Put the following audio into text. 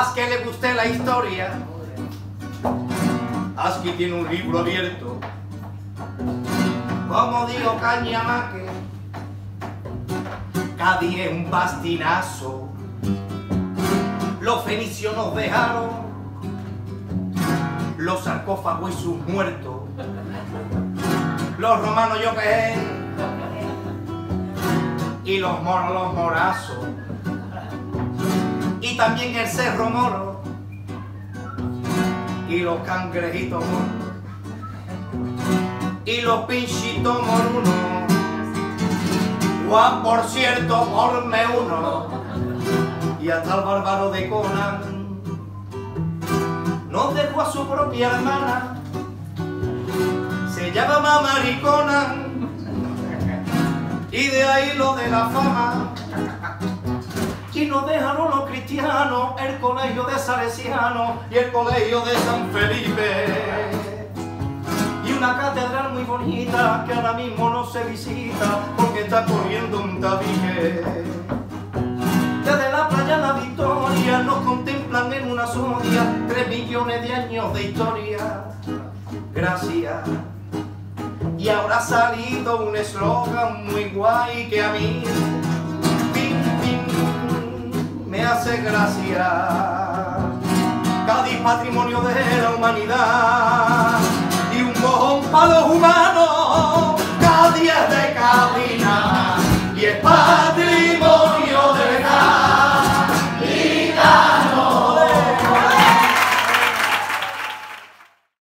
Haz que le guste la historia. Haz que tiene un libro abierto. Como dijo Cañamaque, Cádiz es un bastinazo. Los fenicios nos dejaron los sarcófagos y sus muertos. Los romanos yo qué, y los moros los morazos, y también el cerro moro y los cangrejitos moros y los pinchitos morunos. Juan, por cierto, porme uno, y hasta el bárbaro de Conan nos dejó a su propia hermana, se llama Maricona, y de ahí lo de la fama. Y nos dejaron los cristianos el colegio de Salesianos y el colegio de San Felipe, y una catedral muy bonita que ahora mismo no se visita porque está corriendo un tabique. Desde la playa La Victoria nos contemplan en una sodia 3 millones de años de historia. Gracias. Y ahora ha salido un eslogan muy guay que a mí pim, pim, me hace gracia. Cádiz, patrimonio de la humanidad, y un mojón para los humanos.